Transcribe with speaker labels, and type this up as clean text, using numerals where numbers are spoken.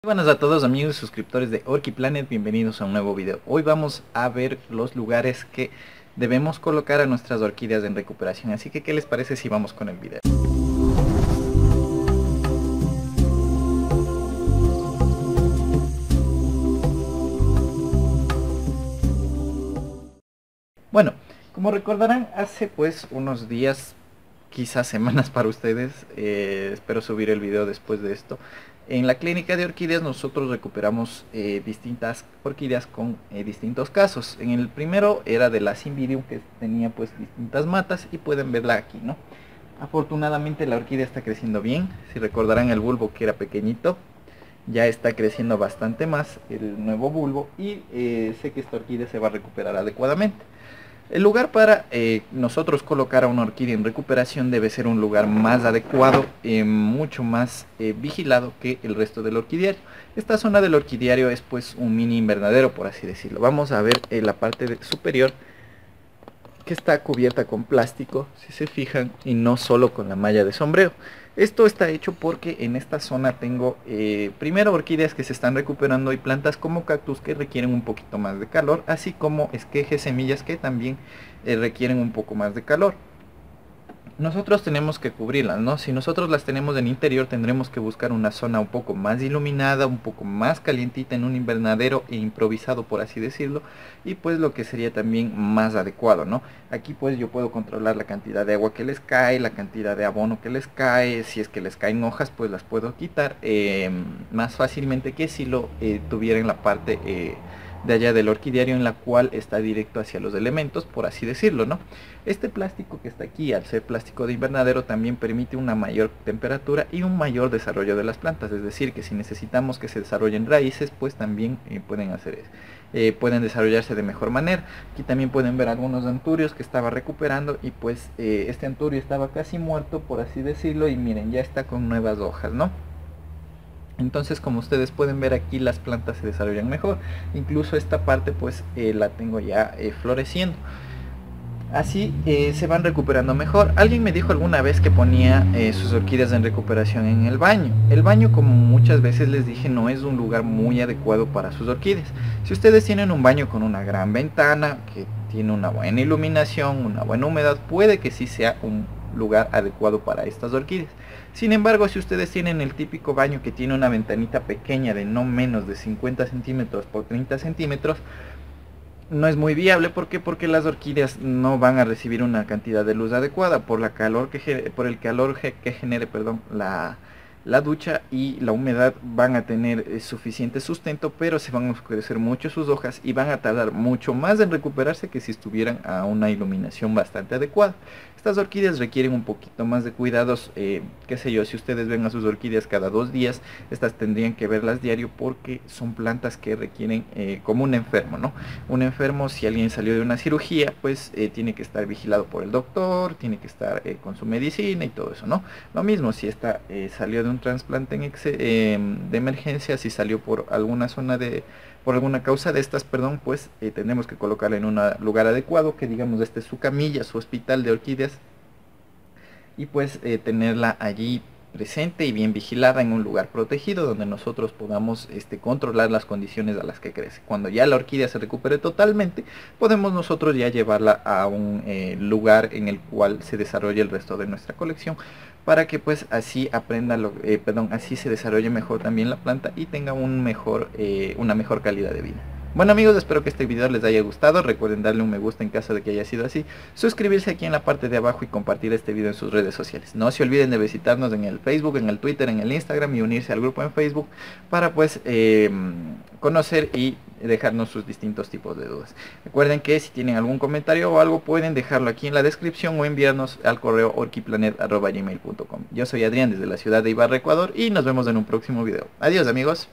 Speaker 1: Buenas a todos amigos y suscriptores de Orquiplanet, bienvenidos a un nuevo video. Hoy vamos a ver los lugares que debemos colocar a nuestras orquídeas en recuperación, así que ¿qué les parece si vamos con el video? Bueno, como recordarán, hace pues unos días, quizás semanas para ustedes, espero subir el video después de esto. En la clínica de orquídeas nosotros recuperamos distintas orquídeas con distintos casos. En el primero era de la Cymbidium, que tenía pues distintas matas y pueden verla aquí, ¿no? Afortunadamente la orquídea está creciendo bien. Si recordarán, el bulbo que era pequeñito ya está creciendo bastante más, el nuevo bulbo, y sé que esta orquídea se va a recuperar adecuadamente. El lugar para nosotros colocar a una orquídea en recuperación debe ser un lugar más adecuado, mucho más vigilado que el resto del orquidiario. Esta zona del orquidiario es pues un mini invernadero, por así decirlo. Vamos a ver la parte superior, que está cubierta con plástico, si se fijan, y no solo con la malla de sombreo. Esto está hecho porque en esta zona tengo primero orquídeas que se están recuperando y plantas como cactus que requieren un poquito más de calor, así como esquejes, semillas que también requieren un poco más de calor. Nosotros tenemos que cubrirlas, ¿no? Si nosotros las tenemos en interior, tendremos que buscar una zona un poco más iluminada, un poco más calientita, en un invernadero e improvisado, por así decirlo, y pues lo que sería también más adecuado, ¿no? Aquí pues yo puedo controlar la cantidad de agua que les cae, la cantidad de abono que les cae. Si es que les caen hojas, pues las puedo quitar más fácilmente que si lo tuviera en la parte de allá del orquidiario, en la cual está directo hacia los elementos, por así decirlo, ¿no? Este plástico que está aquí, al ser plástico de invernadero, también permite una mayor temperatura y un mayor desarrollo de las plantas. Es decir, que si necesitamos que se desarrollen raíces, pues también pueden desarrollarse de mejor manera. Aquí también pueden ver algunos anturios que estaba recuperando, y pues este anturio estaba casi muerto, por así decirlo, y miren, ya está con nuevas hojas, ¿no? Entonces, como ustedes pueden ver, aquí las plantas se desarrollan mejor. Incluso esta parte pues la tengo ya floreciendo. Así se van recuperando mejor. Alguien me dijo alguna vez que ponía sus orquídeas en recuperación en el baño. El baño, como muchas veces les dije, no es un lugar muy adecuado para sus orquídeas. Si ustedes tienen un baño con una gran ventana, que tiene una buena iluminación, una buena humedad, puede que sí sea un lugar adecuado para estas orquídeas. Sin embargo, si ustedes tienen el típico baño que tiene una ventanita pequeña de no menos de 50 centímetros por 30 centímetros, no es muy viable. ¿Por qué? Porque las orquídeas no van a recibir una cantidad de luz adecuada por el calor que genere, perdón, la ducha, y la humedad van a tener suficiente sustento, pero se van a oscurecer mucho sus hojas y van a tardar mucho más en recuperarse que si estuvieran a una iluminación bastante adecuada. Estas orquídeas requieren un poquito más de cuidados, qué sé yo, si ustedes ven a sus orquídeas cada 2 días, estas tendrían que verlas diario, porque son plantas que requieren como un enfermo, ¿no? Un enfermo, si alguien salió de una cirugía, pues tiene que estar vigilado por el doctor, tiene que estar con su medicina y todo eso, ¿no? Lo mismo si esta salió de un trasplante de emergencia, si salió por alguna por alguna causa de estas, perdón, pues tenemos que colocarla en un lugar adecuado, que digamos este es su camilla, su hospital de orquídeas, y pues tenerla allí presente y bien vigilada en un lugar protegido, donde nosotros podamos controlar las condiciones a las que crece. Cuando ya la orquídea se recupere totalmente, podemos nosotros ya llevarla a un lugar en el cual se desarrolle el resto de nuestra colección, para que pues así así se desarrolle mejor también la planta y tenga una mejor calidad de vida. Bueno amigos, espero que este video les haya gustado. Recuerden darle un me gusta en caso de que haya sido así, suscribirse aquí en la parte de abajo y compartir este video en sus redes sociales. No se olviden de visitarnos en el Facebook, en el Twitter, en el Instagram, y unirse al grupo en Facebook para pues conocer y dejarnos sus distintos tipos de dudas. Recuerden que si tienen algún comentario o algo, pueden dejarlo aquí en la descripción o enviarnos al correo orquiplanet@gmail.com. Yo soy Adrián, desde la ciudad de Ibarra, Ecuador, y nos vemos en un próximo video. Adiós amigos.